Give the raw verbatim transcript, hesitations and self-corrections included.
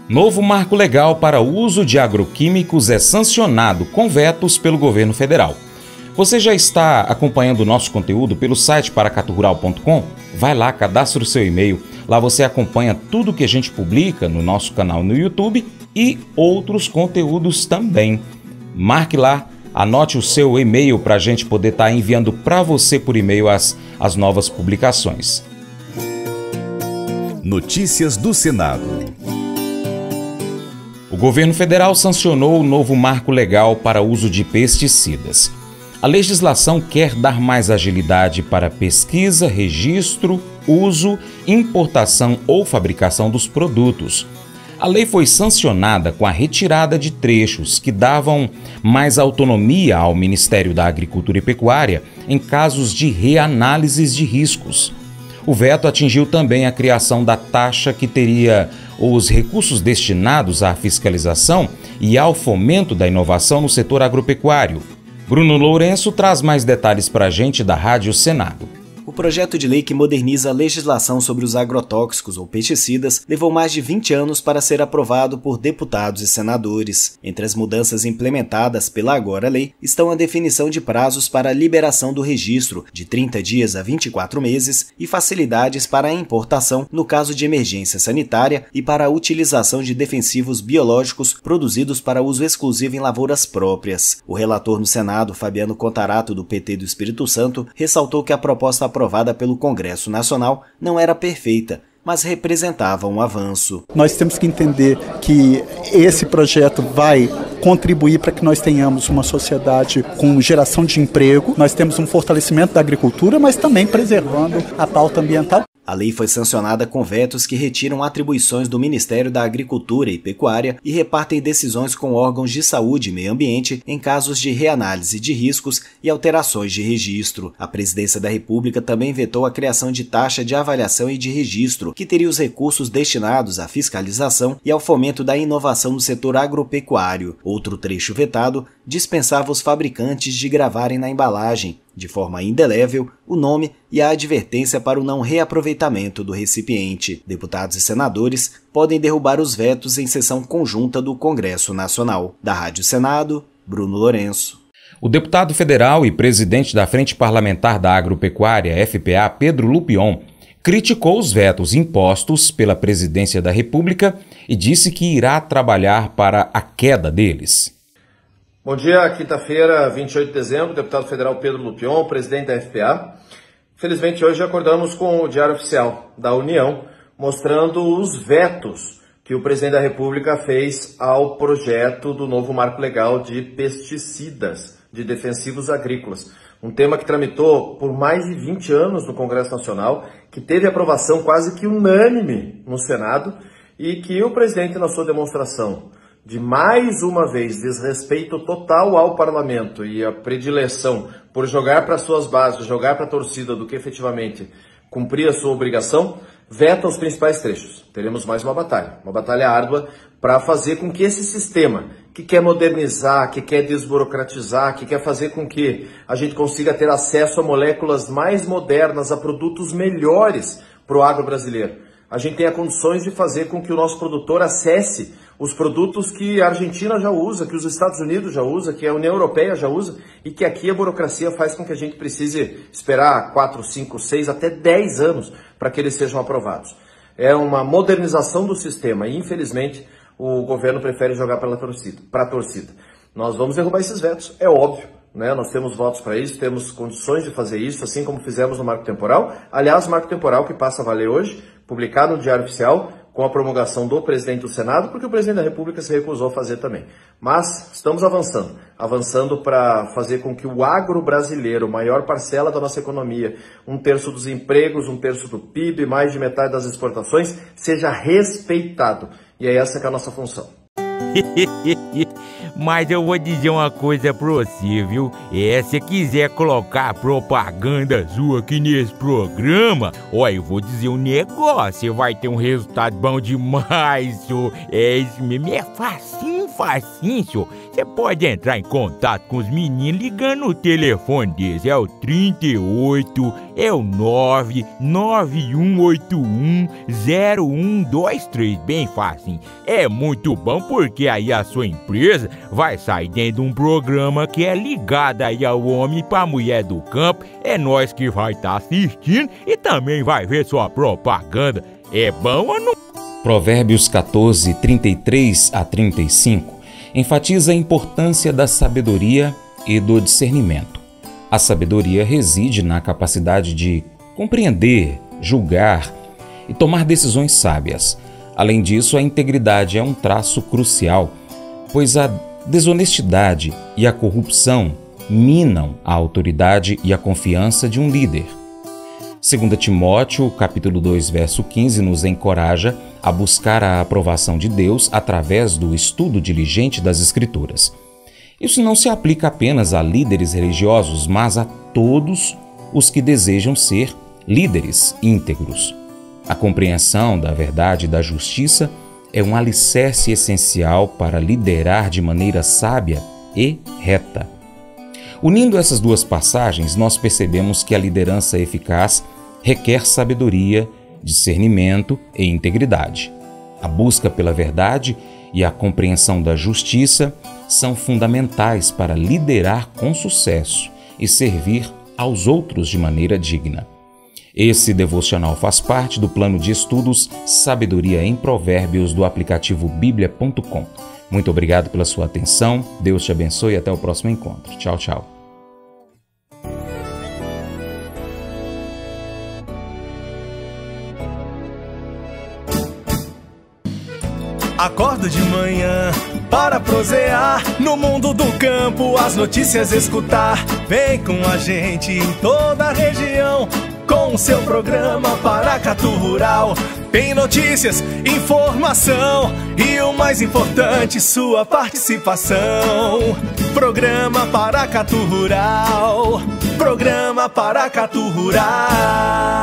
Novo marco legal para o uso de agroquímicos é sancionado com vetos pelo governo federal. Você já está acompanhando o nosso conteúdo pelo site paracatu rural ponto com? Vai lá, cadastre o seu e-mail. Lá você acompanha tudo que a gente publica no nosso canal no YouTube e outros conteúdos também. Marque lá, anote o seu e-mail para a gente poder estar enviando para você por e-mail as, as novas publicações. Notícias do Senado. O governo federal sancionou o novo marco legal para o uso de pesticidas. A legislação quer dar mais agilidade para pesquisa, registro, uso, importação ou fabricação dos produtos. A lei foi sancionada com a retirada de trechos que davam mais autonomia ao Ministério da Agricultura e Pecuária em casos de reanálises de riscos. O veto atingiu também a criação da taxa que teria os recursos destinados à fiscalização e ao fomento da inovação no setor agropecuário. Bruno Lourenço traz mais detalhes para a gente da Rádio Senado. O projeto de lei que moderniza a legislação sobre os agrotóxicos ou pesticidas levou mais de vinte anos para ser aprovado por deputados e senadores. Entre as mudanças implementadas pela agora lei estão a definição de prazos para a liberação do registro, de trinta dias a vinte e quatro meses, e facilidades para a importação no caso de emergência sanitária e para a utilização de defensivos biológicos produzidos para uso exclusivo em lavouras próprias. O relator no Senado, Fabiano Contarato, do P T do Espírito Santo, ressaltou que a proposta aprovada pelo Congresso Nacional não era perfeita, mas representava um avanço. Nós temos que entender que esse projeto vai contribuir para que nós tenhamos uma sociedade com geração de emprego, nós temos um fortalecimento da agricultura, mas também preservando a pauta ambiental. A lei foi sancionada com vetos que retiram atribuições do Ministério da Agricultura e Pecuária e repartem decisões com órgãos de saúde e meio ambiente em casos de reanálise de riscos e alterações de registro. A Presidência da República também vetou a criação de taxa de avaliação e de registro, que teria os recursos destinados à fiscalização e ao fomento da inovação no setor agropecuário. Outro trecho vetado dispensava os fabricantes de gravarem na embalagem, de forma indelével, o nome e a advertência para o não reaproveitamento do recipiente. Deputados e senadores podem derrubar os vetos em sessão conjunta do Congresso Nacional. Da Rádio Senado, Bruno Lourenço. O deputado federal e presidente da Frente Parlamentar da Agropecuária, F P A, Pedro Lupion, criticou os vetos impostos pela Presidência da República e disse que irá trabalhar para a queda deles. Bom dia, quinta-feira, vinte e oito de dezembro, deputado federal Pedro Lupion, presidente da F P A. Felizmente hoje acordamos com o Diário Oficial da União, mostrando os vetos que o presidente da República fez ao projeto do novo marco legal de pesticidas, de defensivos agrícolas. Um tema que tramitou por mais de vinte anos no Congresso Nacional, que teve aprovação quase que unânime no Senado e que o presidente, na sua demonstração de mais uma vez desrespeito total ao parlamento e a predileção por jogar para suas bases, jogar para a torcida do que efetivamente cumprir a sua obrigação, veta os principais trechos. Teremos mais uma batalha, uma batalha árdua para fazer com que esse sistema que quer modernizar, que quer desburocratizar, que quer fazer com que a gente consiga ter acesso a moléculas mais modernas, a produtos melhores para o agro brasileiro. A gente tenha condições de fazer com que o nosso produtor acesse os produtos que a Argentina já usa, que os Estados Unidos já usa, que a União Europeia já usa e que aqui a burocracia faz com que a gente precise esperar quatro, cinco, seis, até dez anos para que eles sejam aprovados. É uma modernização do sistema e, infelizmente, o governo prefere jogar para a torcida, para a torcida. Nós vamos derrubar esses vetos, é óbvio, né? Nós temos votos para isso, temos condições de fazer isso, assim como fizemos no Marco Temporal. Aliás, o Marco Temporal que passa a valer hoje, publicado no Diário Oficial, com a promulgação do presidente do Senado, porque o presidente da República se recusou a fazer também. Mas estamos avançando, avançando para fazer com que o agro brasileiro, maior parcela da nossa economia, um terço dos empregos, um terço do P I B, mais de metade das exportações, seja respeitado. E é essa que é a nossa função. Mas eu vou dizer uma coisa pra você, viu? É, se quiser colocar propaganda sua aqui nesse programa, ó, eu vou dizer um negócio, você vai ter um resultado bom demais, senhor. É isso mesmo, é facinho, facinho, senhor. Você pode entrar em contato com os meninos ligando no telefone deles, é o trinta e oito, é o nove nove um oito um zero um dois três, bem facinho. É muito bom porque aí a sua empresa vai sair dentro de um programa que é ligado aí ao homem para a mulher do campo. É nós que vai estar tá assistindo e também vai ver sua propaganda. É bom ou não? Provérbios quatorze, trinta e três a trinta e cinco enfatiza a importância da sabedoria e do discernimento. A sabedoria reside na capacidade de compreender, julgar e tomar decisões sábias. Além disso, a integridade é um traço crucial, pois a desonestidade e a corrupção minam a autoridade e a confiança de um líder. Segundo Timóteo, capítulo dois, verso quinze, nos encoraja a buscar a aprovação de Deus através do estudo diligente das Escrituras. Isso não se aplica apenas a líderes religiosos, mas a todos os que desejam ser líderes íntegros. A compreensão da verdade e da justiça é um alicerce essencial para liderar de maneira sábia e reta. Unindo essas duas passagens, nós percebemos que a liderança eficaz requer sabedoria, discernimento e integridade. A busca pela verdade e a compreensão da justiça são fundamentais para liderar com sucesso e servir aos outros de maneira digna. Esse devocional faz parte do plano de estudos Sabedoria em Provérbios do aplicativo bíblia ponto com. Muito obrigado pela sua atenção, Deus te abençoe e até o próximo encontro. Tchau, tchau. Acordo de manhã para prosear no mundo do campo, as notícias escutar. Vem com a gente em toda a região com o seu programa Paracatu Rural. Tem notícias, informação e o mais importante, sua participação. Programa Paracatu Rural, programa Paracatu Rural.